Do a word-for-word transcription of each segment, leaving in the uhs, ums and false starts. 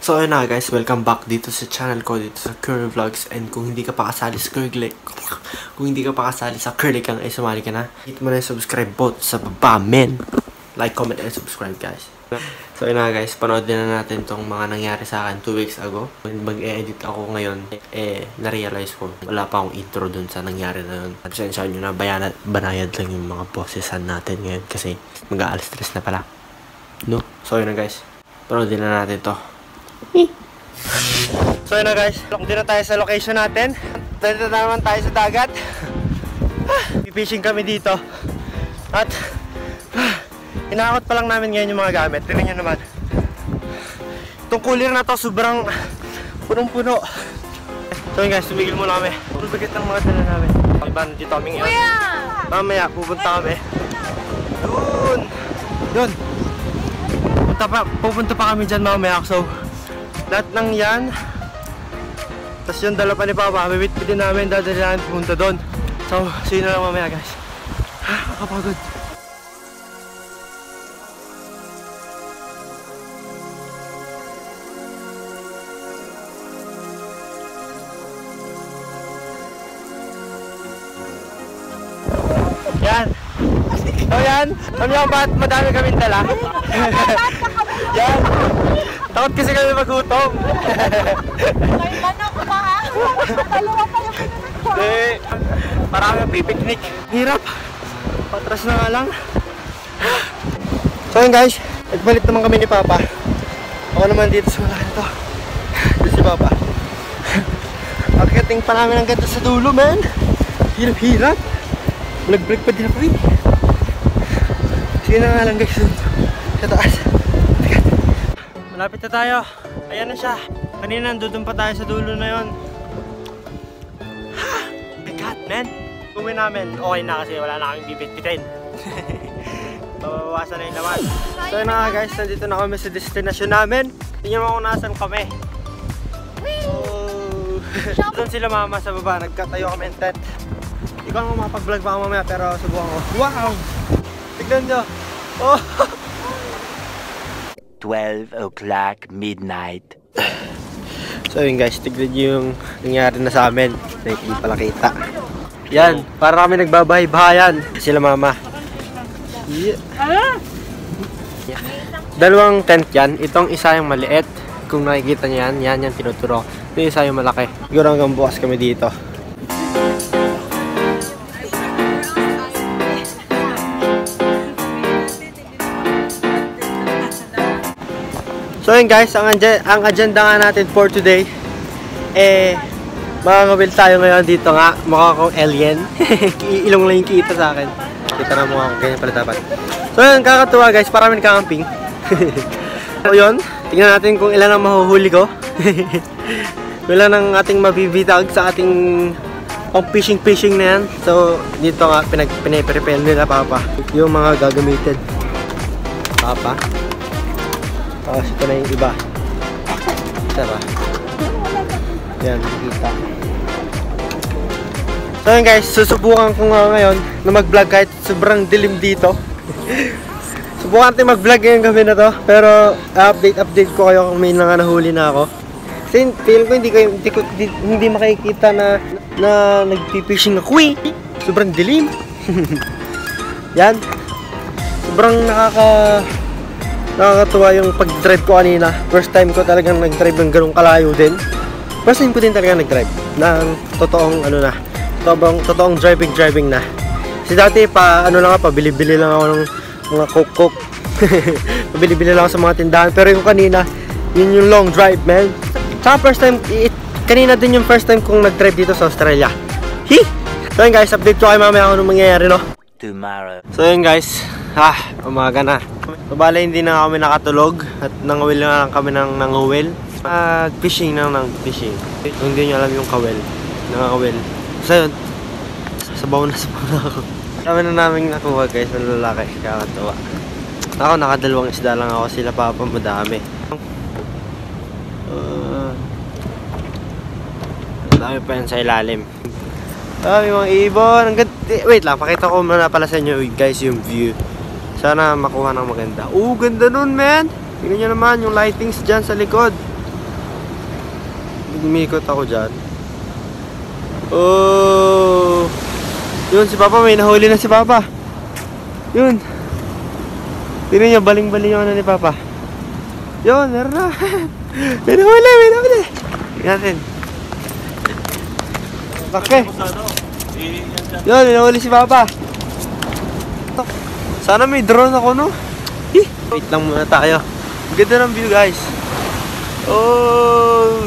So ayun na guys, welcome back dito sa channel ko, dito sa Curly Vlogs. And kung hindi ka pa kasali sa Curly, kung hindi ka pa kasali sa Curly Kang, ay sumali ka na. Hit mo na yung subscribe button sa baba, men. Like, comment, and subscribe guys. So ayun na guys, panoodin na natin tong mga nangyari sa akin two weeks ago. When mag-e-edit ako ngayon, eh, na-realize ko, wala pa akong intro dun sa nangyari na yun. Pasensya nyo na, bayanat, banayad lang yung mga bossesan natin ngayon kasi mag-aalas stress na pala. No? So ayun na guys, panoodin na natin to. So yun na guys, dito na tayo sa location natin. Dito na naman tayo sa dagat. Fishing kami dito. At inaakot pa lang namin ngayon yung mga gamit. Tingnan nyo naman, itong cooler na to sobrang punong-puno. So yun guys, tumigil muna kami. Ang bagit ng mga dala namin. Iba nandito kami ngayon. Mamaya pupunta kami Doon Doon Pupunta pa, pupunta pa kami dyan mamaya. So lahat ng yan, tapos yung dala pa ni Papa, bibit-bitin namin, dadali namin pumunta doon. So, see you na lang mamaya guys. Nakakapagod. Yan. So yan, alam niyo ba't madami kaming dala? Yan. Takot kasi kami magutom. May manok pa ha? Dalawa pa yung pinunod ko. Eh, marami ang pipiknik. Hirap. Patras na nga lang. So yun guys, nagbalit naman kami ni Papa. Ako naman dito sa wala nito. Dito si Papa. Akiting pa namin ang ganda sa dulo, man. Hirap-hirap. Nag-break pa din ako eh. Sige na nga lang guys, sa taas. Malapit na tayo. Ayan na siya. Kanina nandun pa tayo sa dulo na yun. Ha! My God, man! Uwi namin, okay na kasi wala na kaming bibit-bitin. Babawasan na yung laman. So yun na nga guys, nandito na kami sa destination namin. Tingnan mo kung nasan kami. Oh. Doon sila mama sa baba, nagkatayo kami ng tent. Ikaw naman makapag-vlog pa ako mamaya pero subukan ko. Wow! Tignan nyo! Oh! twelve o'clock midnight. So yun guys, tignan nyo yung nangyari na sa amin. Hindi pala kita. Yan, para kami nagbabahay-bahayan. Sila mama. Yeah. Dalawang tent yan. Itong isa yung maliit. Kung nakikita nyo yan, yan yung tinuturo. Ito yung isa yung malaki. Siguro hanggang bukas kami dito. So yun guys, ang, ang agenda nga natin for today, eh, makakawil tayo ngayon dito nga, mukha akong alien. Ilong lang yung kita sa akin. Kita na mukha akong ganyan pala dapat. So yun, kakatuwa guys, parang nagkakamping. So yun, tingnan natin kung ilan ang mahuhuli ko. Ilan ang ating mabibitag sa ating pang fishing-fishing na yan. So dito nga, pinag-prepare nila Papa yung mga gagamitin. Papa. Tapos ito na yung iba. Isa ba? Yan, nakikita. So yun guys, susubukan ko nga ngayon na mag-vlog kahit sobrang dilim dito. Subukan natin mag-vlog ngayong gabi na to. Pero update-update ko kayo kung may nga nahuli na ako. Kasi feel ko hindi, kayo, hindi, hindi, hindi makikita na, na nag-fishing ako eh. Sobrang dilim. Yan. Sobrang nakaka... Nakakatuwa yung pag-drive ko kanina. First time ko talagang nag-drive ng ganung kalayo din. First time ko din talagang nag-drive ng totoong ano na, totoong, totoong driving driving na. Kasi dati pa ano lang pa, bili-bili lang ako ng mga coke-coke. Pabili-bili lang ako sa mga tindahan. Pero yung kanina, yun yung long drive, man. Saka first time, it, kanina din yung first time kong nag-drive dito sa Australia. Hi! So yun guys, update ko kayo mamaya kung anong mangyayari, no? Tomorrow. So yun guys, ah, umaga na. So bala hindi na kami nakatulog at nanguwil na lang kami ng nanguwil. Mag-fishing na ng fishing. Kung hindi nyo alam yung kawil, nangawil. So yun, sabaw na sabaw na ako. Kami na namin nakuha guys ng lalaki, kakatawa. Ako nakadalawang isda lang ako, sila Papa madami. Uh, dami pa yan sa ilalim. Dami mga ibon. Wait lang, pakita ko muna pala sa inyo guys yung view. Sana makuha ng maganda. Oh, ganda nun, man. Tingnan nyo naman yung lightings dyan sa likod. umikot ako dyan. Oh! Yun, si Papa, may nahuli na si Papa. Yun. Tingnan nyo, baling-baling yung ano ni Papa. Yun, meron na. May nahuli, may nahuli. Tingnan natin. Okay. Yun, may nahuli si Papa. Sana may drone ako, no? Eh, wait lang muna tayo. Ganda ng view, guys. Oh!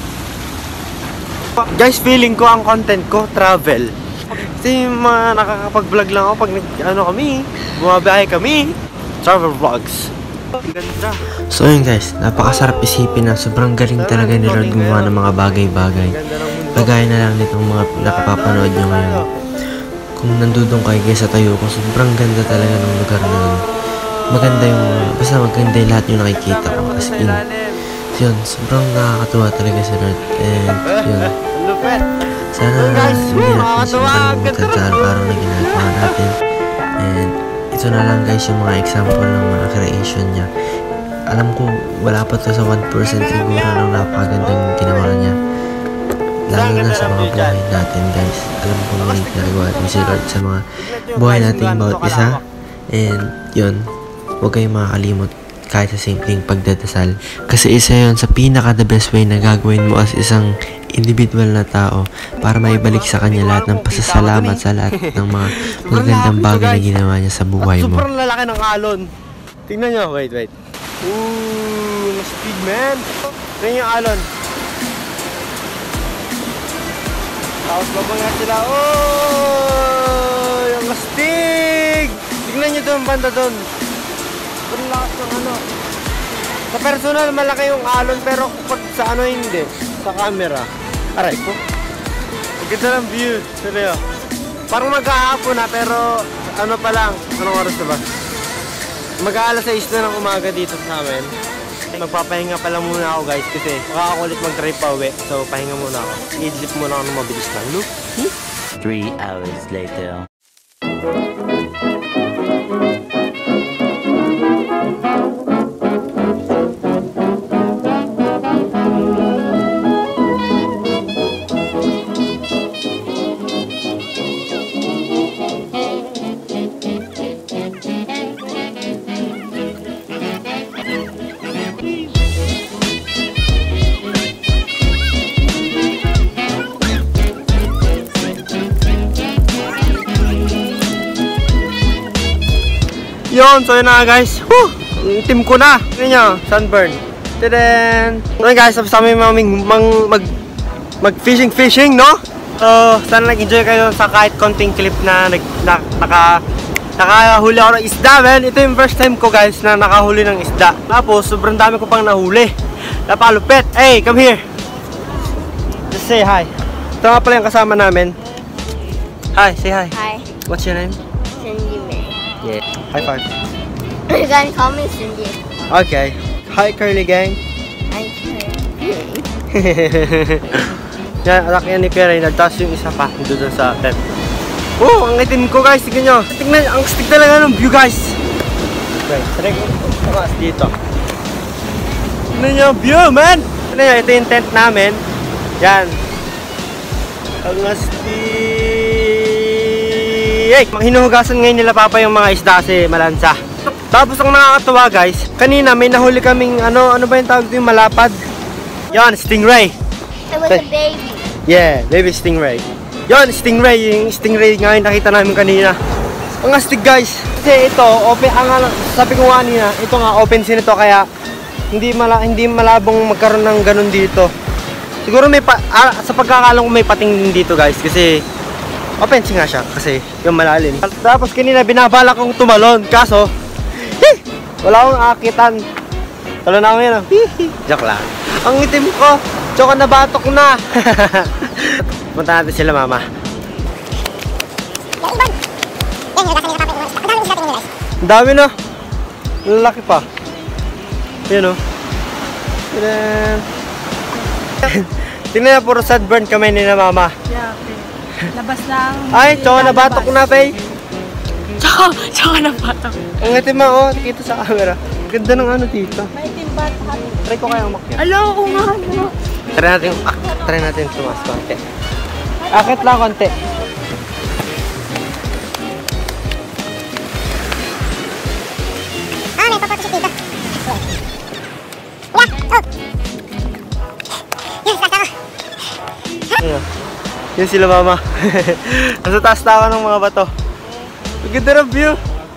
Guys, feeling ko ang content ko, travel. Kasi yung mga nakakapag-vlog lang ako pag nag, ano kami, bumabiyahe kami. Travel vlogs. Ganda. So yun guys, napakasarap isipin na sobrang galing talaga ni Lord gumawa ng mga bagay-bagay. Kagaya na lang nitong mga nakapapanood nyo ngayon. Kung nandudong kayo guys sa tayo ko, sobrang ganda talaga ng lugar na yun. Maganda yung, basta maganda yung lahat yung nakikita ko. As in, yun, sobrang nakakatuwa talaga si Lord. And yun, sana hindi natin siya makalimutan sa araw-araw na ginagawa natin. And ito na lang guys yung mga example ng mga creation niya. Alam ko wala pa to sa one percent siguro ng napakagandang ginawa niya. Lalo na sa mga buhay natin guys. Alam ko may nagawa din si Lord sa mga buhay natin bawat isa. And yun, huwag kayong makakalimot kahit sa simpleng pagdadasal. Kasi isa yun sa pinaka the best way na gagawin mo as isang individual na tao para maibalik sa kanya lahat ng pasasalamat sa lahat ng mga magagandang bagay na ginawa niya sa buhay mo. Sobrang lalaki ng alon. Tingnan nyo, wait, wait. Ooh, speed man. Tingnan yung alon. Tapos babangat sila. Oh, yung astig. Tingnan nyo doon, banda doon. Sobrang lakas ng ano. Sa personal, malaki yung alon pero pag sa ano hindi. Sa camera. Aray ko. Ganda ng view. Seryo. Parang mag-aapon na pero ano pa lang. Anong oras na ba? Mag-aalas sais na ng umaga dito sa amin. Magpapahinga pa lang muna ako guys kasi makakakulit mag-drive pa uwi. So pahinga muna ako. I-idlip muna ako ng mabilis lang. Look. Hmm? Three hours later. Yun, so yun na guys. Woo! Team ko na. Tignan nyo, sunburn. Tadaan! So yun guys, tapos kami maming mag, mag, mag fishing fishing, no? So, sana nag-enjoy kayo sa kahit konting clip na, nag, na naka, nakahuli ako ng isda, man. Ito yung first time ko guys na nakahuli ng isda. Tapos, sobrang dami ko pang nahuli. Napalupit. Hey, come here. Just say hi. Ito nga pala yung kasama namin. Hi, say hi. Hi. What's your name? Cindy May. Yeah. High five. You can call me Cindy. Okay. Hi, Curly Gang. Hi, Cindy. Yan, anak yan ni Kuya Reynald. Tapos yung isa pa, doon sa tent. Oh, ang itim ko guys. Tignan nyo. Tignan, ang stick talaga ng view guys. Okay, sarili ko. Tamas dito. Tignan nyo, view man. Tignan nyo, ito yung tent namin. Yan. Ang astig. Hinuhugasan ngayon nila Papa yung mga isda kasi malansa. Tapos ang nakakatuwa guys, kanina may nahuli kaming ano, ano ba yung tawag dito yung malapad? Yan, stingray. It was a baby. Yeah, baby stingray. Yan, stingray, yung stingray nga yung nakita namin kanina. Ang astig guys, kasi ito, open, ang, sabi ko nga kanina, ito nga open sin ito kaya hindi, mala, hindi malabong magkaroon ng ganun dito. Siguro may, pa, ah, sa pagkakalang may pating din dito guys, kasi open sin nga siya, kasi yung malalim. Tapos kanina binabala kong tumalon, kaso, heh, wala akong akitan. Talo na ako yan, oh. Joke lang. Ang itim ko, tsaka nabatok na. Punta natin sila Mama. Ang dami na. Lalaki pa. Yun o. Tingnan na, puro sunburn kami ni na Mama. Yeah, labas lang. Ay, tsaka nabatok na, Faye. Tsaka, tsaka nabatok. Ang itim mo, oh. Dito sa camera. Ganda ng ano dito. May timbat. Try ko kaya umakyat. Alo, ko nga. Ano? Try natin, ah, try natin tumas konti. Akit lang konti. Ah, may papatusok dito. Yeah, oh. Yes, kaka. Ayun. Yun sila mama. Nasa taas na ako ng mga bato. Ang ganda ng view.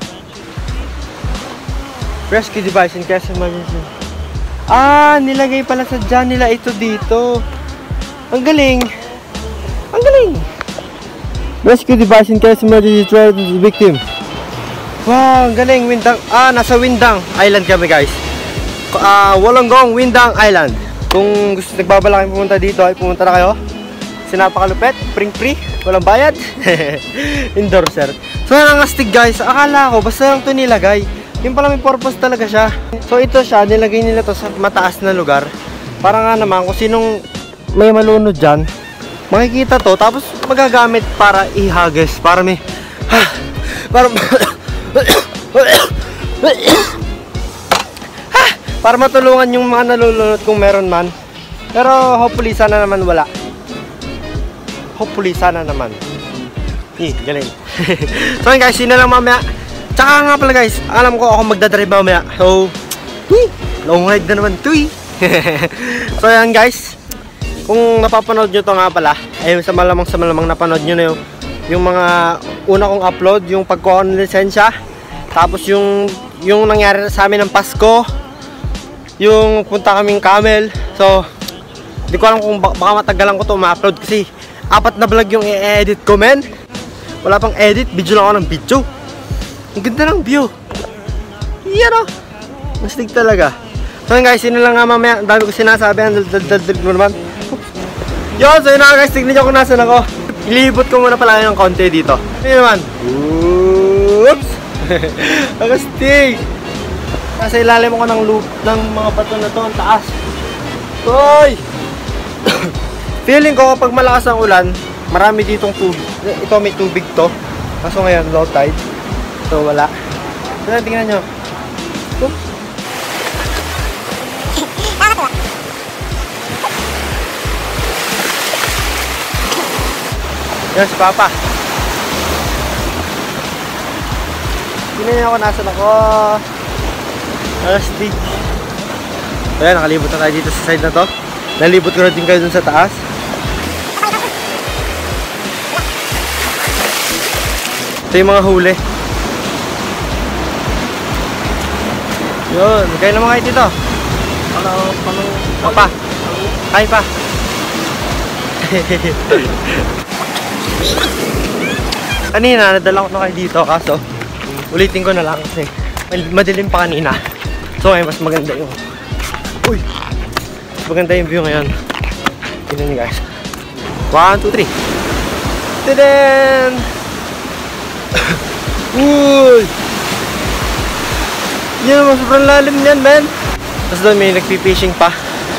Rescue device in case of emergency. Ah, nilagay pala sa dyan nila ito dito. Ang galing. Ang galing. Rescue device in case of emergency threat to the victim. Wow, ang galing. Windang. Ah, nasa Windang Island kami guys. Ah, Wollongong Windang Island. Kung gusto nagbabalak kayo pumunta dito ay pumunta na kayo. Sinapakalupet, spring free, walang bayad. Indoor sir. So yan ang astig guys. Akala ko basta lang ito nilagay. Yung pala may purpose talaga siya. So ito siya, nilagay nila to sa mataas na lugar. Para nga naman kung sinong may malunod dyan, makikita to tapos magagamit para ihagis. Para may ha, para ha, para matulungan yung mga nalulunod kung meron man. Pero hopefully sana naman wala. Hopefully sana naman. Eh, galing. So yun guys, yun na lang mamaya. Tsaka nga pala guys, alam ko ako magdadrive mamaya. So, eh, long ride na naman to eh. So yan guys, kung napapanood nyo to nga pala, ay sa malamang sa malamang napanood nyo na yung, yung mga una kong upload, yung pagkuha ng lisensya. Tapos yung, yung nangyari sa amin ng Pasko. Yung punta kaming Camel. So, hindi ko alam kung baka, baka matagalan ko to ma-upload kasi apat na vlog yung i-edit ko men. Wala pang edit, video lang ako ng video. Ang ganda ng view. Yan o. Mastig talaga. So yun guys, yun lang nga mamaya. Ang dami ko sinasabi. Ang dal-dal-dal mo naman. Yun, so yun na guys. Tignan nyo kung nasan ako. Ilibot ko muna pala yung konti dito. Yun naman. Oops. Ang astig. Nasa ilalim ako ng loop ng mga bato na to. Ang taas. Hoy! Feeling ko kapag malakas ang ulan, marami ditong tubig. Ito may tubig to. Kaso ngayon low tide. So wala. So tingnan nyo. Oops. Yan si Papa. Tingnan nyo ako nasan ako. Astig. So yan, nakalibot na tayo dito sa side na to. Nalibot ko na din kayo dun sa taas. Ito yung mga huli. Yun, kayo naman kayo dito. Ano, ano, pa. Kain pa. Kanina, nadala ko na kayo dito kaso ulitin ko na lang kasi madilim pa kanina. So ngayon, mas maganda yung uy! Mas maganda yung view ngayon. Tignan nyo guys. One, two, three. Tadaan! Uy! Yan naman, sobrang lalim yan, man. Tapos doon may nagpipishing pa.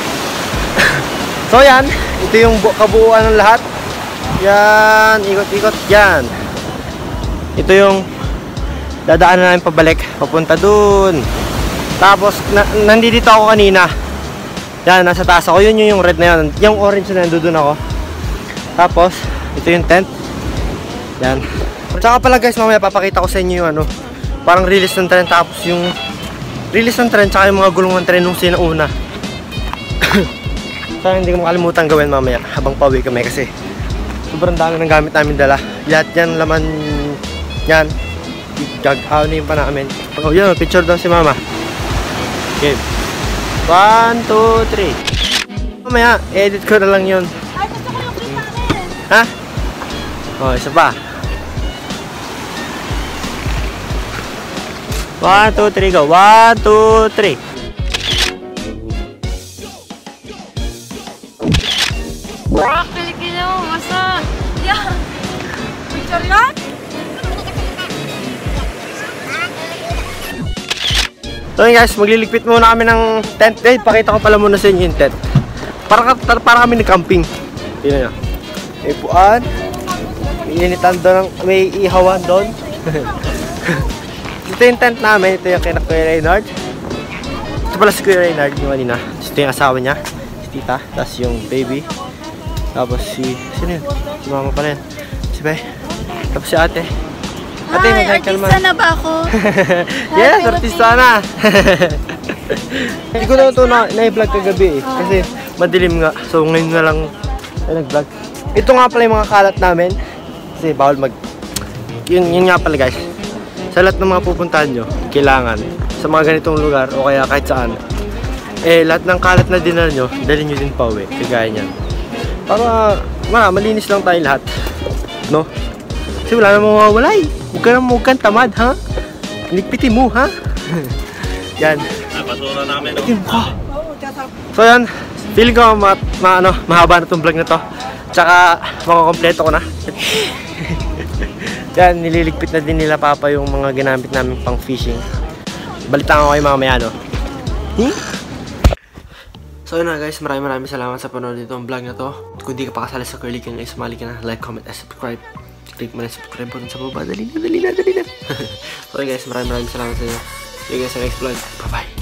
So yan, ito yung kabuuan ng lahat. Yan, ikot-ikot yan. Ito yung dadaan na namin pabalik, papunta dun. Tapos, na, nandito ako kanina. Yan, nasa taas ako. Yun yung red na yun. Yung orange na nandun ako. Tapos, ito yung tent. Yan. Tsaka pala guys, mamaya papakita ko sa inyo yung ano, parang release ng tren. Tapos yung release ng tren, tsaka yung mga gulong ng tren nung sinauna. So, hindi ko makalimutan gawin mamaya habang pauwi kami kasi sobrang dami ng gamit namin dala. Lahat yan, laman yan. Gag-awnin pa namin. Oh, yun, picture daw si mama. Okay. One, two, three. Mamaya, edit ko na lang yun. Ay, gusto ko yung kita rin. Ha? Oh, isa pa. One, two, three, go. One, two, three. Pilipino, masa? Yeah. Picture yan? So yun guys, magliligpit muna kami ng tent. Eh, pakita ko pala muna sa inyo yung tent. Para, para kami nag-camping. Tingnan nyo. May puan. May initan doon. May ihawan doon. Ito yung tent namin. Ito yung kina Kuya Reynard. Ito pala si Kuya Reynard yung kanina. Ito yung asawa niya. Si tita, tapos yung baby. Tapos si, sino yun? Si mama pala yun. Si Bay. Tapos si ate. Ate, Hi, mag-like ka naman. artista na ba ako? Yes, artista na! Hindi ko na ito na, na-vlog kagabi eh. Kasi madilim nga. So ngayon na lang ay nag-vlog. Ito nga pala yung mga kalat namin. Kasi bawal mag... Yun, yun nga pala guys. Sa lahat ng mga pupuntahan nyo, kailangan sa mga ganitong lugar o kaya kahit saan, eh lahat ng kalat na dinala nyo, dalhin nyo din pa uwi. Kagaya nyan. Para ma, malinis lang tayo lahat. No? Kasi wala namang mawawala eh. Huwag ka namang huwag kang tamad, ha? Ligpitin mo, ha? Yan. Napasura namin. Ligpitin mo ka. So yan, feeling ko ma, ma, ano, mahaba na itong vlog na to. Tsaka makakompleto ko na. Yan, nililigpit na din nila papa yung mga ginamit namin pang fishing. Balitaan ko kayo mamaya, no? Hmm? So yun na guys, maraming maraming salamat sa panonood nito ang vlog na to. Kung di ka pa kasali sa Curly King, ay sumali ka na. Like, comment, and subscribe. Click mo na yung subscribe button sa baba. Dali na, dali na, dali na. So yun guys, maraming maraming salamat sa inyo. See you guys sa next vlog. Bye bye.